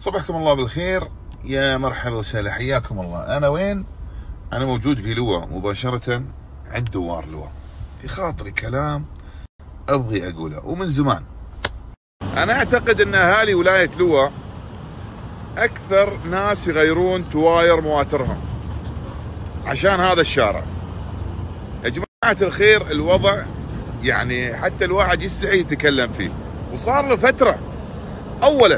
صبحكم الله بالخير، يا مرحبا وسهلا، حياكم الله. أنا وين؟ أنا موجود في لواء مباشرة عند دوار لواء. في خاطري كلام أبغي أقوله ومن زمان. أنا أعتقد أن أهالي ولاية لواء أكثر ناس يغيرون تواير مواترهم عشان هذا الشارع. يا جماعة الخير، الوضع يعني حتى الواحد يستحي يتكلم فيه، وصار له فترة. أولا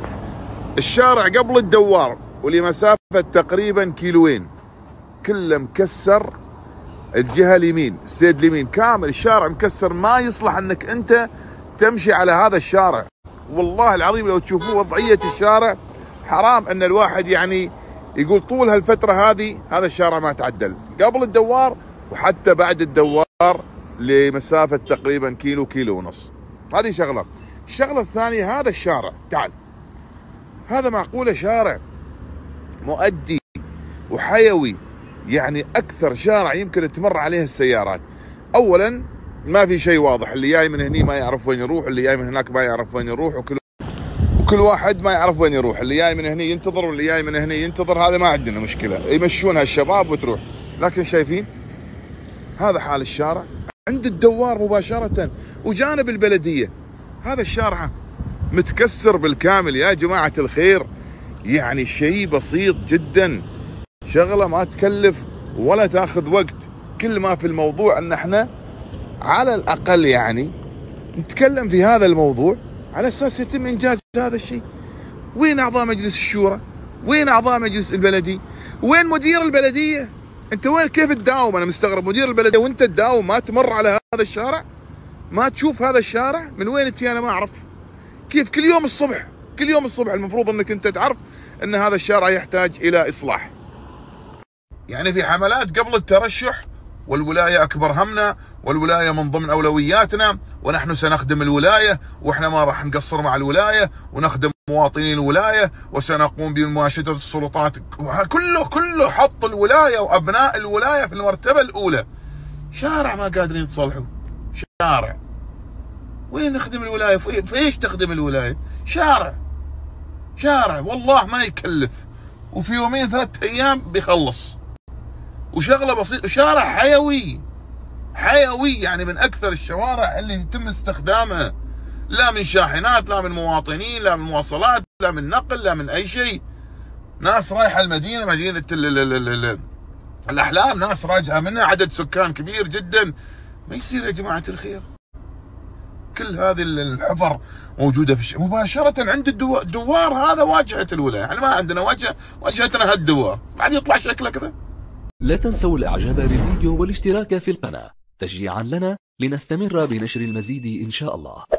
الشارع قبل الدوار ولمسافة تقريبا كيلوين كله مكسر، الجهة اليمين السيد اليمين كامل الشارع مكسر، ما يصلح انك انت تمشي على هذا الشارع. والله العظيم لو تشوفوا وضعية الشارع حرام ان الواحد يعني يقول طول هالفترة هذا الشارع ما تعدل قبل الدوار وحتى بعد الدوار لمسافة تقريبا كيلو ونص. هذه شغلة. الشغلة الثانية، هذا الشارع تعال، هذا معقولة شارع مؤدي وحيوي، يعني أكثر شارع يمكن تمر عليه السيارات. أولا ما في شيء واضح، اللي جاي من هني ما يعرف وين يروح، اللي جاي من هناك ما يعرف وين يروح، وكل واحد ما يعرف وين يروح، اللي جاي من هني ينتظر واللي جاي من هني ينتظر. هذا ما عندنا مشكلة، يمشونها الشباب وتروح. لكن شايفين هذا حال الشارع عند الدوار مباشرة وجانب البلدية. هذا الشارع متكسر بالكامل يا جماعة الخير، يعني شيء بسيط جدا، شغلة ما تكلف ولا تاخذ وقت. كل ما في الموضوع ان احنا على الاقل يعني نتكلم في هذا الموضوع على اساس يتم انجاز هذا الشيء. وين اعضاء مجلس الشورى؟ وين اعضاء مجلس البلدي؟ وين مدير البلدية؟ انت وين؟ كيف تداوم؟ انا مستغرب، مدير البلدية وانت تداوم ما تمر على هذا الشارع؟ ما تشوف هذا الشارع؟ من وين انت؟ انا ما اعرف كيف كل يوم الصبح المفروض انك انت تعرف ان هذا الشارع يحتاج الى اصلاح. يعني في حملات قبل الترشح، والولاية اكبر همنا، والولاية من ضمن اولوياتنا، ونحن سنخدم الولاية، واحنا ما راح نقصر مع الولاية، ونخدم مواطنين الولاية، وسنقوم بمناشدة السلطات. كله حط الولاية وابناء الولاية في المرتبة الاولى. شارع ما قادرين تصلحوا، شارع. وين نخدم الولاية؟ في ايش تخدم الولاية؟ شارع والله ما يكلف، وفي يومين 3 أيام بيخلص، وشغلة بسيطة. شارع حيوي يعني من أكثر الشوارع اللي يتم استخدامها، لا من شاحنات، لا من مواطنين، لا من مواصلات، لا من نقل، لا من أي شيء. ناس رايحة المدينة، مدينة الأحلام، ناس راجعة منها، عدد سكان كبير جدا. ما يصير يا جماعة الخير. كل هذه الحفر موجودة في مباشرة عند الدوار. هذا واجهة الولاية، احنا ما عندنا واجهتنا هالدوار، بعد يطلع شكله كذا. لا تنسوا الاعجاب بالفيديو والاشتراك في القناة تشجيعا لنا لنستمر بنشر المزيد ان شاء الله.